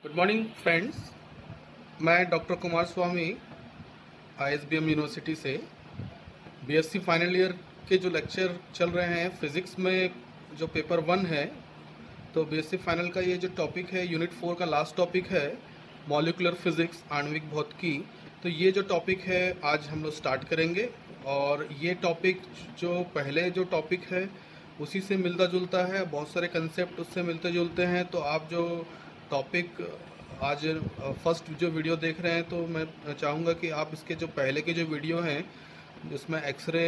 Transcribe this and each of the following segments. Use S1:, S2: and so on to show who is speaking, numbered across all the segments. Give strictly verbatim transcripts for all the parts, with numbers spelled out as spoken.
S1: Good morning friends. मैं doctor Kumar Swami I S B M university से B S C final year के जो lecture चल रहे हैं फिज़िक्स में, जो पेपर वन है, तो बी एस सी फाइनल का ये जो टॉपिक है यूनिट फोर का लास्ट टॉपिक है मॉलिक्यूलर फिज़िक्स, आणविक भौतिकी। तो ये जो टॉपिक है आज हम लोग स्टार्ट करेंगे और ये टॉपिक जो पहले जो टॉपिक है उसी से मिलता जुलता है, बहुत सारे कंसेप्ट उससे मिलते जुलते हैं। तो आप जो टॉपिक आज फर्स्ट जो वीडियो देख रहे हैं तो मैं चाहूँगा कि आप इसके जो पहले के जो वीडियो हैं जिसमें एक्सरे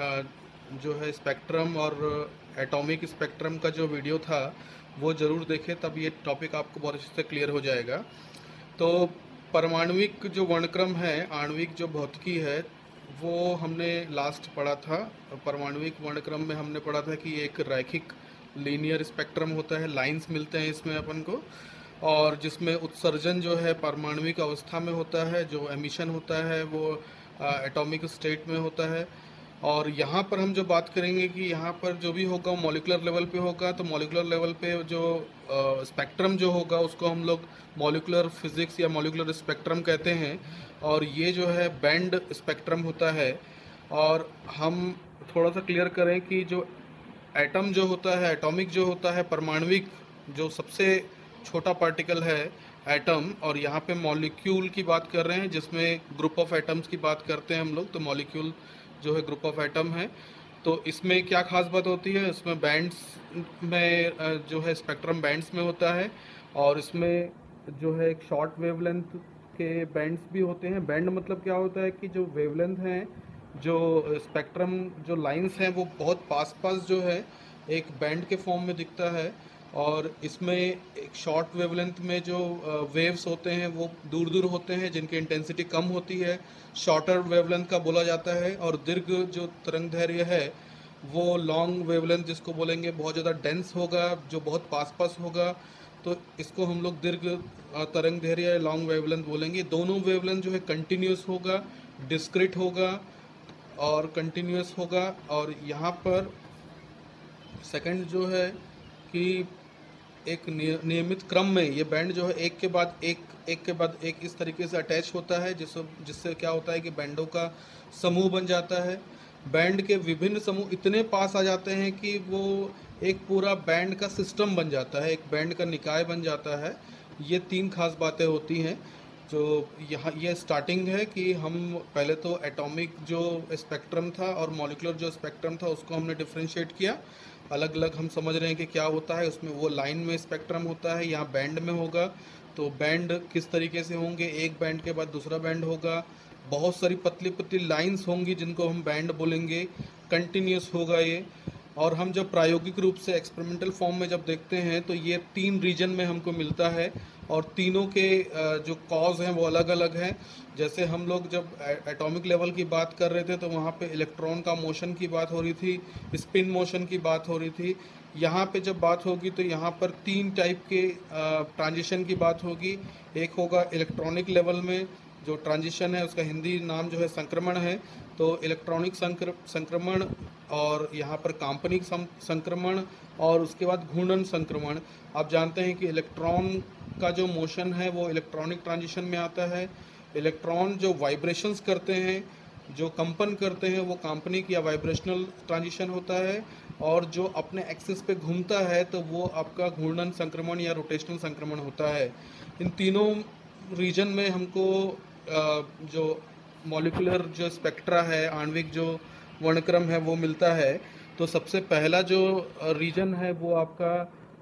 S1: जो है स्पेक्ट्रम और एटॉमिक स्पेक्ट्रम का जो वीडियो था वो ज़रूर देखें, तब ये टॉपिक आपको बहुत अच्छे से क्लियर हो जाएगा। तो परमाणुविक जो वर्णक्रम है, आणविक जो भौतिकी है, वो हमने लास्ट पढ़ा था। परमाणुविक वर्णक्रम में हमने पढ़ा था कि एक रैखिक लीनियर स्पेक्ट्रम होता है, लाइंस मिलते हैं इसमें अपन को, और जिसमें उत्सर्जन जो है परमाणुविक अवस्था में होता है, जो एमिशन होता है वो एटॉमिक स्टेट में होता है। और यहाँ पर हम जो बात करेंगे कि यहाँ पर जो भी होगा मॉलिकुलर लेवल पे होगा, तो मॉलिकुलर लेवल पे जो स्पेक्ट्रम जो होगा उसको हम लोग मॉलिकुलर फिज़िक्स या मॉलिकुलर स्पेक्ट्रम कहते हैं। और ये जो है बैंड स्पेक्ट्रम होता है। और हम थोड़ा सा क्लियर करें कि जो एटम जो होता है, एटॉमिक जो होता है, परमाणुविक जो सबसे छोटा पार्टिकल है एटम, और यहाँ पे मॉलिक्यूल की बात कर रहे हैं जिसमें ग्रुप ऑफ एटम्स की बात करते हैं हम लोग। तो मॉलिक्यूल जो है ग्रुप ऑफ एटम है। तो इसमें क्या खास बात होती है, इसमें बैंड्स में जो है स्पेक्ट्रम बैंड्स में होता है, और इसमें जो है एक शॉर्ट वेवलेंथ के बैंड्स भी होते हैं। बैंड मतलब क्या होता है कि जो वेवलेंथ हैं, जो स्पेक्ट्रम जो लाइंस हैं वो बहुत पास पास जो है एक बैंड के फॉर्म में दिखता है। और इसमें एक शॉर्ट वेवलेंथ में जो वेव्स होते हैं वो दूर दूर होते हैं, जिनकी इंटेंसिटी कम होती है, शॉर्टर वेवलेंथ का बोला जाता है। और दीर्घ जो तरंग दैर्घ्य है वो लॉन्ग वेवलेंथ जिसको बोलेंगे, बहुत ज़्यादा डेंस होगा, जो बहुत पास पास होगा, तो इसको हम लोग दीर्घ तरंग दैर्घ्य या लॉन्ग वेवलेंथ बोलेंगे। दोनों वेवलेंथ जो है कंटिन्यूस होगा, डिस्क्रीट होगा और कंटिन्यूस होगा। और यहाँ पर सेकंड जो है कि एक नियमित क्रम में ये बैंड जो है एक के बाद एक एक के बाद एक इस तरीके से अटैच होता है, जिससे जिससे क्या होता है कि बैंडों का समूह बन जाता है। बैंड के विभिन्न समूह इतने पास आ जाते हैं कि वो एक पूरा बैंड का सिस्टम बन जाता है, एक बैंड का निकाय बन जाता है। ये तीन खास बातें होती हैं जो यहाँ ये स्टार्टिंग है कि हम पहले तो एटॉमिक जो स्पेक्ट्रम था और मॉलिकुलर जो स्पेक्ट्रम था उसको हमने डिफ्रेंशिएट किया, अलग अलग हम समझ रहे हैं कि क्या होता है उसमें। वो लाइन में स्पेक्ट्रम होता है, यहाँ बैंड में होगा। तो बैंड किस तरीके से होंगे, एक बैंड के बाद दूसरा बैंड होगा, बहुत सारी पतली पतली लाइंस होंगी जिनको हम बैंड बोलेंगे, कंटिन्यूस होगा ये। और हम जब प्रायोगिक रूप से एक्सपेरिमेंटल फॉर्म में जब देखते हैं तो ये तीन रीजन में हमको मिलता है, और तीनों के जो कॉज हैं वो अलग अलग हैं। जैसे हम लोग जब एटॉमिक लेवल की बात कर रहे थे तो वहाँ पे इलेक्ट्रॉन का मोशन की बात हो रही थी, स्पिन मोशन की बात हो रही थी। यहाँ पे जब बात होगी तो यहाँ पर तीन टाइप के ट्रांजिशन की बात होगी। एक होगा इलेक्ट्रॉनिक लेवल में जो ट्रांजिशन है, उसका हिंदी नाम जो है संक्रमण है। तो इलेक्ट्रॉनिक संक्र संक्रमण, और यहाँ पर काल्पनिक संक्रमण, और उसके बाद घूर्णन संक्रमण। आप जानते हैं कि इलेक्ट्रॉन का जो मोशन है वो इलेक्ट्रॉनिक ट्रांजिशन में आता है। इलेक्ट्रॉन जो वाइब्रेशंस करते हैं, जो कंपन करते हैं, वो काल्पनिक या वाइब्रेशनल ट्रांजिशन होता है। और जो अपने एक्सिस पे घूमता है तो वो आपका घूर्णन संक्रमण या रोटेशनल संक्रमण होता है। इन तीनों रीजन में हमको जो मॉलिकुलर जो स्पेक्ट्रा है, आणविक जो वर्णक्रम है वो मिलता है। तो सबसे पहला जो रीजन है वो आपका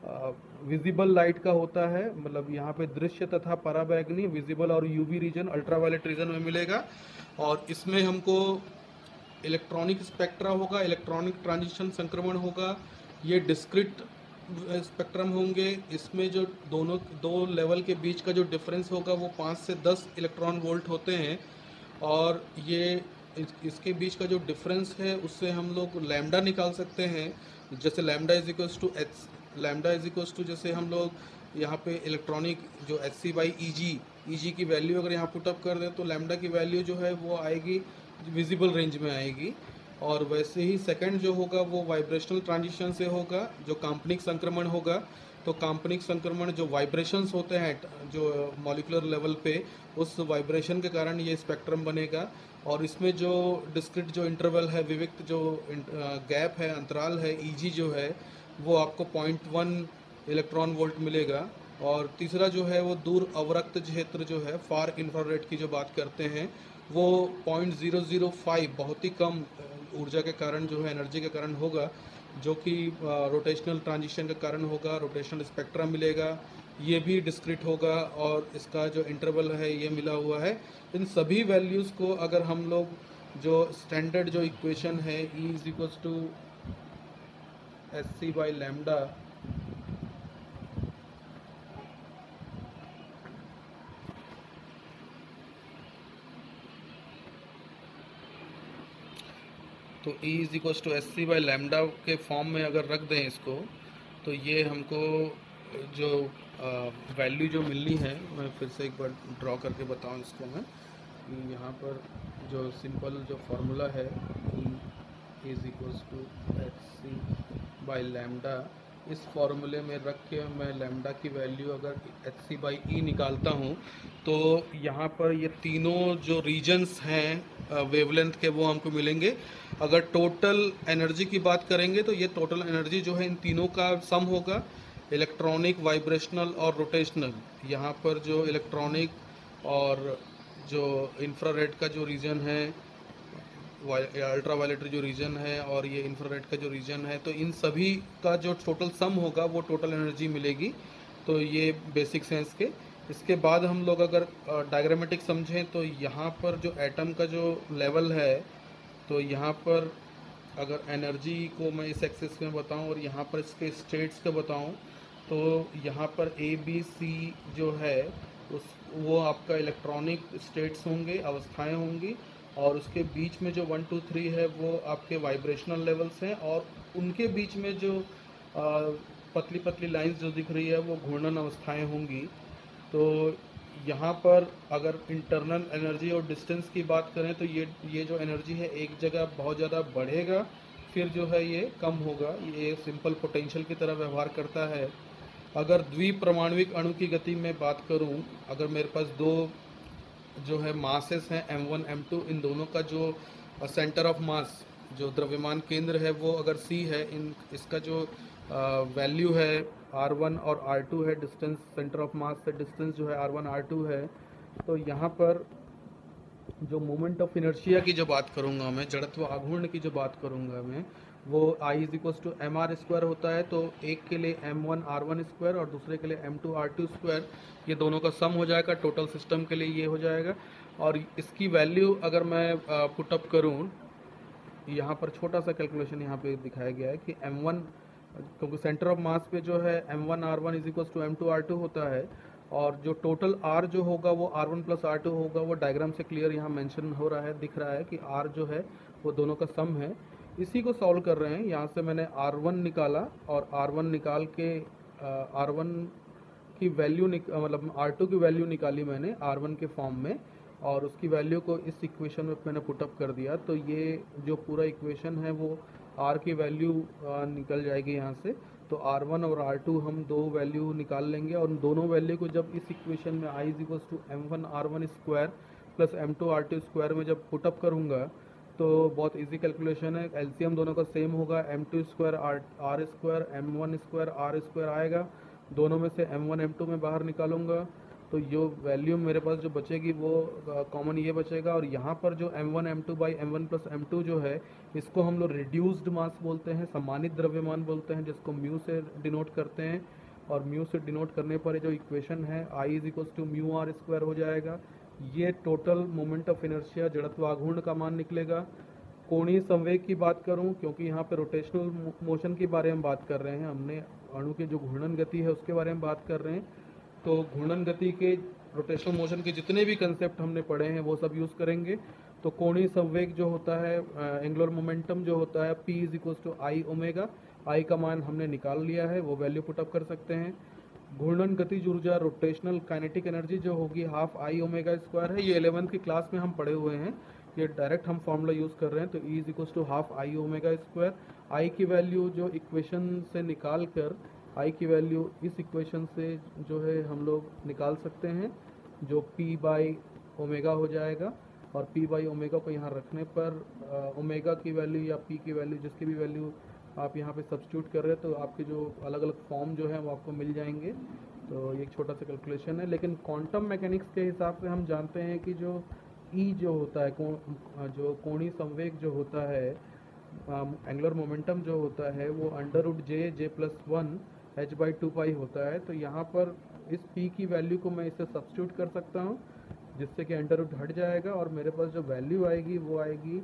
S1: विजिबल लाइट का होता है, मतलब यहाँ पे दृश्य तथा पराबैंगनी, विजिबल और यूवी रीजन, अल्ट्रावायलेट रीजन में मिलेगा। और इसमें हमको इलेक्ट्रॉनिक स्पेक्ट्रा होगा, इलेक्ट्रॉनिक ट्रांजिशन संक्रमण होगा, ये डिस्क्रीट स्पेक्ट्रम होंगे। इसमें जो दोनों दो लेवल के बीच का जो डिफरेंस होगा वो पाँच से दस इलेक्ट्रॉन वोल्ट होते हैं। और ये इस, इसके बीच का जो डिफरेंस है उससे हम लोग लैम्डा निकाल सकते हैं। जैसे lambda is equals to H lambda is equals to जैसे हम लोग यहाँ पे इलेक्ट्रॉनिक जो एच सी बाई ई जी ई जी की वैल्यू अगर यहाँ पुटअप कर दें तो लैम्डा की वैल्यू जो है वो आएगी विजिबल रेंज में आएगी। और वैसे ही सेकंड जो होगा वो वाइब्रेशनल ट्रांजिशन से होगा, जो काल्पनिक संक्रमण होगा। तो काल्पनिक संक्रमण जो वाइब्रेशंस होते हैं जो मॉलिक्यूलर लेवल पे, उस वाइब्रेशन के कारण ये स्पेक्ट्रम बनेगा। और इसमें जो डिस्क्रीट जो इंटरवल है, विविक्त जो गैप है, अंतराल है, ईजी जो है, वो आपको पॉइंट वन इलेक्ट्रॉन वोल्ट मिलेगा। और तीसरा जो है वो दूर अवरक्त क्षेत्र जो है, फार इंफ्रारेड की जो बात करते हैं, वो पॉइंट ज़ीरो ज़ीरो फाइव बहुत ही कम ऊर्जा के कारण जो है, एनर्जी के कारण होगा, जो कि रोटेशनल ट्रांजिशन के कारण होगा। रोटेशनल स्पेक्ट्रा मिलेगा, ये भी डिस्क्रीट होगा, और इसका जो इंटरवल है ये मिला हुआ है। इन सभी वैल्यूज़ को अगर हम लोग जो स्टैंडर्ड जो इक्वेशन है E is equals to S C by lambda, तो E is equals to S C by lambda के फॉर्म में अगर रख दें इसको, तो ये हमको जो वैल्यू जो मिलनी है, मैं फिर से एक बार ड्रॉ करके बताऊं इसको मैं। यहाँ पर जो सिंपल जो फार्मूला है E is equals to H C by lambda, इस फॉर्मूले में रख के मैं लैम्डा की वैल्यू अगर एच सी बाई ई निकालता हूँ, तो यहाँ पर ये तीनों जो रीजन्स हैं वेवलेंथ के वो हमको मिलेंगे। अगर टोटल एनर्जी की बात करेंगे तो ये टोटल एनर्जी जो है इन तीनों का सम होगा, इलेक्ट्रॉनिक, वाइब्रेशनल और रोटेशनल। यहाँ पर जो इलेक्ट्रॉनिक और जो इंफ्रारेड का जो रीजन है, अल्ट्रा वायलेट जो रीजन है, और ये इंफ्रारेड का जो रीजन है, तो इन सभी का जो टोटल सम होगा वो टोटल एनर्जी मिलेगी। तो ये बेसिक सेंस के। इसके बाद हम लोग अगर डायग्रामेटिक समझें तो यहाँ पर जो एटम का जो लेवल है, तो यहाँ पर अगर एनर्जी को मैं इस एक्सिस में बताऊं और यहाँ पर इसके स्टेट्स का बताऊं, तो यहाँ पर ए बी सी जो है उस वो आपका इलेक्ट्रॉनिक स्टेट्स होंगे, अवस्थाएं होंगी, और उसके बीच में जो वन टू थ्री है वो आपके वाइब्रेशनल लेवल्स हैं, और उनके बीच में जो आ, पतली पतली लाइंस जो दिख रही है वो घूर्णन अवस्थाएं होंगी। तो यहाँ पर अगर इंटरनल एनर्जी और डिस्टेंस की बात करें तो ये ये जो एनर्जी है एक जगह बहुत ज़्यादा बढ़ेगा, फिर जो है ये कम होगा। ये सिंपल पोटेंशियल की तरह व्यवहार करता है। अगर द्विपरमाणुविक अणु की गति में बात करूं, अगर मेरे पास दो जो है मासेस हैं एम वन एम टू, इन दोनों का जो सेंटर ऑफ मास, जो द्रव्यमान केंद्र है, वो अगर C है, इन इसका जो वैल्यू है आर वन और आर टू है, डिस्टेंस सेंटर ऑफ मास से डिस्टेंस जो है आर वन आर टू है, तो यहाँ पर जो मोमेंट ऑफ इनर्शिया की जो बात करूँगा मैं, जड़त्व आघूर्ण की जो बात करूँगा मैं, वो I is equals to M R square होता है। तो एक के लिए M one R one square और दूसरे के लिए M two R two square, ये दोनों का सम हो जाएगा, टोटल सिस्टम के लिए ये हो जाएगा। और इसकी वैल्यू अगर मैं पुटअप करूँ, यहाँ पर छोटा सा कैलकुलेशन यहाँ पे दिखाया गया है कि एम वन, क्योंकि सेंटर ऑफ मास पे जो है M one R one is equals to M two R two होता है, और जो टोटल R जो होगा वो R one plus R two होगा। वो डायग्राम से क्लियर यहाँ मेंशन हो रहा है, दिख रहा है कि R जो है वो दोनों का सम है। इसी को सॉल्व कर रहे हैं। यहाँ से मैंने आर वन निकाला और आर वन निकाल के आर वन की वैल्यू मतलब आर टू की वैल्यू निकाली मैंने आर वन के फॉर्म में, और उसकी वैल्यू को इस इक्वेशन में मैंने पुटअप कर दिया। तो ये जो पूरा इक्वेशन है वो R की वैल्यू निकल जाएगी यहाँ से। तो आर वन और आर टू हम दो वैल्यू निकाल लेंगे, और दोनों वैल्यू को जब इस इक्वेशन में I is equals to M one R one square plus M two R two square में जब पुटअप करूँगा, तो बहुत इजी कैलकुलेशन है। एलसीएम दोनों का सेम होगा, M two square R R square M one square R square आएगा। दोनों में से एम वन एम टू में बाहर निकालूंगा, तो जो वैल्यू मेरे पास जो बचेगी वो कॉमन ये बचेगा। और यहाँ पर जो M one M two by M one plus M two जो है, इसको हम लोग रिड्यूस्ड मास बोलते हैं, सम्मानित द्रव्यमान बोलते हैं, जिसको म्यू से डिनोट करते हैं। और म्यू से डिनोट करने पर जो इक्वेशन है I is equals to mu R square हो जाएगा। ये टोटल मोमेंट ऑफ इनर्शिया जड़त्व आघूर्ण का मान निकलेगा। कोणीय संवेग की बात करूं, क्योंकि यहाँ पे रोटेशनल मोशन के बारे में बात कर रहे हैं, हमने अणु के जो घूर्णन गति है उसके बारे में बात कर रहे हैं, तो घूर्णन गति के रोटेशनल मोशन के जितने भी कंसेप्ट हमने पढ़े हैं वो सब यूज़ करेंगे। तो कोणीय संवेग जो होता है, एंगुलर मोमेंटम जो होता है, P is equals to I omega, I का मान हमने निकाल लिया है, वो वैल्यू पुटअप कर सकते हैं। घूर्णन गतिज ऊर्जा रोटेशनल काइनेटिक एनर्जी जो होगी हाफ आई ओमेगा स्क्वायर है। ये इलेवेंथ की क्लास में हम पढ़े हुए हैं ये डायरेक्ट हम फॉर्मूला यूज़ कर रहे हैं, तो E is equal to half I omega square. I की वैल्यू जो इक्वेशन से निकाल कर आई की वैल्यू इस इक्वेशन से जो है हम लोग निकाल सकते हैं, जो पी बाई ओमेगा हो जाएगा। और पी बाई ओमेगा को यहाँ रखने पर ओमेगा की वैल्यू या पी की वैल्यू जिसकी भी वैल्यू आप यहाँ पे सब्स्टिट्यूट कर रहे हैं तो आपके जो अलग अलग फॉर्म जो है वो आपको मिल जाएंगे। तो ये एक छोटा सा कैलकुलेशन है, लेकिन क्वांटम मैकेनिक्स के हिसाब से हम जानते हैं कि जो ई जो होता है को, जो कोणीय संवेग जो होता है, एंगुलर मोमेंटम जो होता है वो under root J J plus one H by two pi होता है। तो यहाँ पर इस पी की वैल्यू को मैं इसे सब्स्टिट्यूट कर सकता हूँ, जिससे कि अंडर रूट हट जाएगा और मेरे पास जो वैल्यू आएगी वो आएगी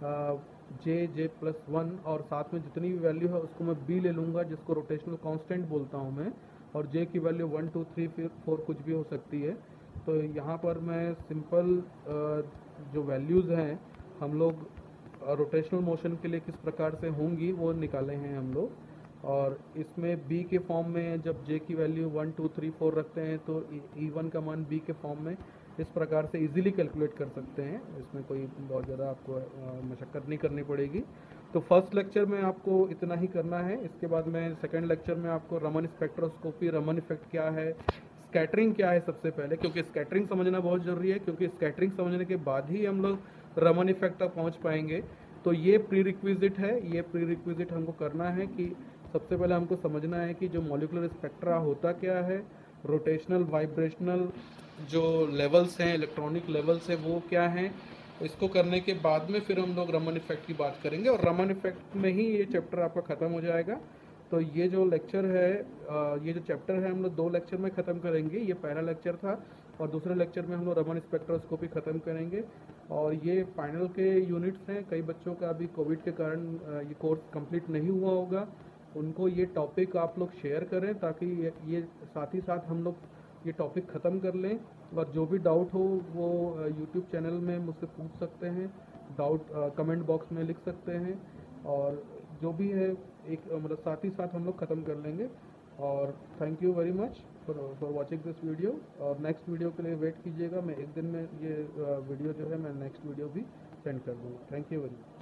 S1: जे जे प्लस वन, और साथ में जितनी भी वैल्यू है उसको मैं बी ले लूँगा, जिसको रोटेशनल कांस्टेंट बोलता हूँ मैं, और जे की वैल्यू वन टू थ्री फिर फोर कुछ भी हो सकती है। तो यहाँ पर मैं सिंपल जो वैल्यूज़ हैं हम लोग रोटेशनल मोशन के लिए किस प्रकार से होंगी वो निकाले हैं हम लोग, और इसमें b के फॉर्म में जब j की value one two three four रखते हैं तो ई वन का मान b के फॉर्म में इस प्रकार से इजीली कैलकुलेट कर सकते हैं। इसमें कोई बहुत ज़्यादा आपको मशक्क़त नहीं करनी पड़ेगी। तो फर्स्ट लेक्चर में आपको इतना ही करना है। इसके बाद मैं सेकंड लेक्चर में आपको रमन स्पेक्ट्रोस्कोपी, रमन इफेक्ट क्या है, स्कैटरिंग क्या है सबसे पहले, क्योंकि स्कैटरिंग समझना बहुत ज़रूरी है, क्योंकि स्कैटरिंग समझने के बाद ही हम लोग रमन इफेक्ट तक पहुँच पाएंगे। तो ये प्री रिक्विजिट है, ये प्री रिक्विजिट हमको करना है कि सबसे पहले हमको समझना है कि जो मॉलिक्यूलर स्पेक्ट्रा होता क्या है, रोटेशनल वाइब्रेशनल जो लेवल्स हैं, इलेक्ट्रॉनिक लेवल्स हैं वो क्या हैं। इसको करने के बाद में फिर हम लोग रमन इफेक्ट की बात करेंगे, और रमन इफेक्ट में ही ये चैप्टर आपका ख़त्म हो जाएगा। तो ये जो लेक्चर है, ये जो चैप्टर है हम लोग दो लेक्चर में ख़त्म करेंगे। ये पहला लेक्चर था, और दूसरे लेक्चर में हम लोग रमन स्पेक्ट्रोस्कोपी ख़त्म करेंगे। और ये फाइनल के यूनिट्स हैं। कई बच्चों का अभी कोविड के कारण ये कोर्स कंप्लीट नहीं हुआ होगा, उनको ये टॉपिक आप लोग शेयर करें ताकि ये, ये साथ ही साथ हम लोग ये टॉपिक ख़त्म कर लें। और जो भी डाउट हो वो यूट्यूब चैनल में मुझसे पूछ सकते हैं, डाउट कमेंट बॉक्स में लिख सकते हैं, और जो भी है एक मतलब साथ ही साथ हम लोग ख़त्म कर लेंगे। और thank you very much for for watching this video. और नेक्स्ट वीडियो के लिए वेट कीजिएगा, मैं एक दिन में ये वीडियो जो है मैं नेक्स्ट वीडियो भी सेंड कर दूँगा। Thank you very much.